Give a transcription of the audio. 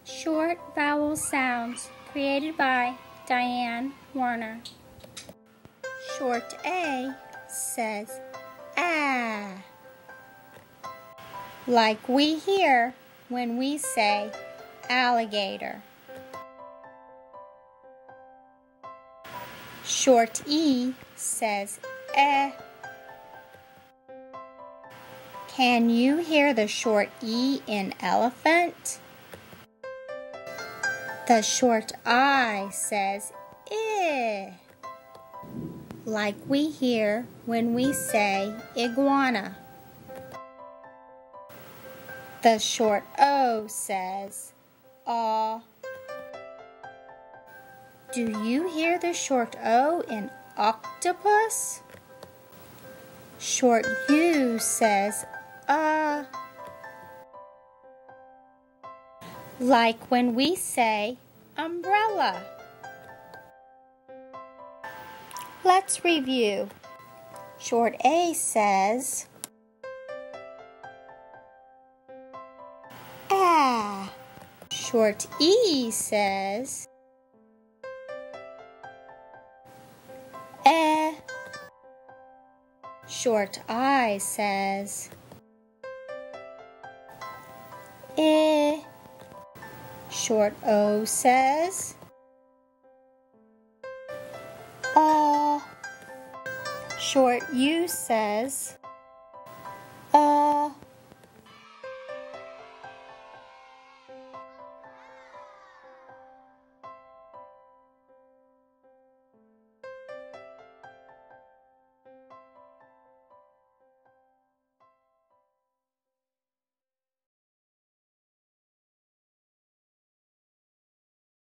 Short vowel sounds created by Diane Warner. Short A says ah, like we hear when we say alligator. Short E says eh. Can you hear the short E in elephant? The short I says eh, like we hear when we say iguana. The short O says aw. Do you hear the short O in octopus? Short U says like when we say umbrella. Let's review. Short A says ah. Short E says eh. Short I says eh. Short O says aw. Short U says